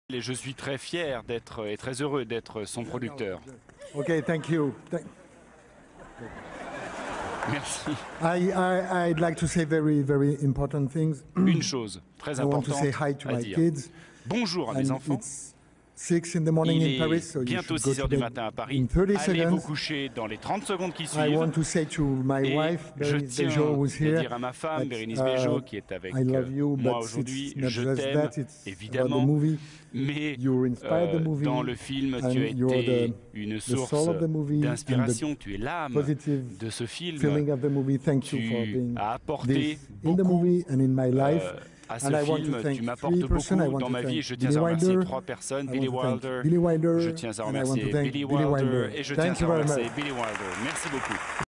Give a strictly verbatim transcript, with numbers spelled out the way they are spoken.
Et je suis très fier d'être et très heureux d'être son producteur. Ok, thank you. Thank Merci. I, I, I'd like to say very, very important things. Une chose très I want to importante say hi to à my dire. kids. Bonjour à mes And enfants. it's six in the morning Il in Paris, est so you bientôt should go six heures to du bed matin à in Paris. thirty Allez vous seconds. coucher dans les trente secondes qui I suivent. want to say to my Et wife, je Bérénice tiens Bejo, who's à here, dire à ma femme, that, Bérénice uh, Bejo, qui est avec I love you, moi but aujourd'hui, it's not je just t'aime, that, it's about the évidemment, movie. mais You inspired the euh, movie, dans le film, and tu as you're été the- une the source soul of the movie and d'inspiration, the tu es l'âme positive de ce film. feeling of the movie. Thank you for Tu being as apporté this in the beaucoup movie and in my life. euh, à ce And I want to film, thank tu m'apportes three persons. I beaucoup want dans to ma vie et thank je tiens Billy à remercier Wilder. trois personnes, I Billy want to thank Wilder, Billy Wilder, je tiens à and I want to remercier thank Billy Billy Wilder Wilder. et je Thank tiens you à very remercier much. Billy Wilder. Merci beaucoup.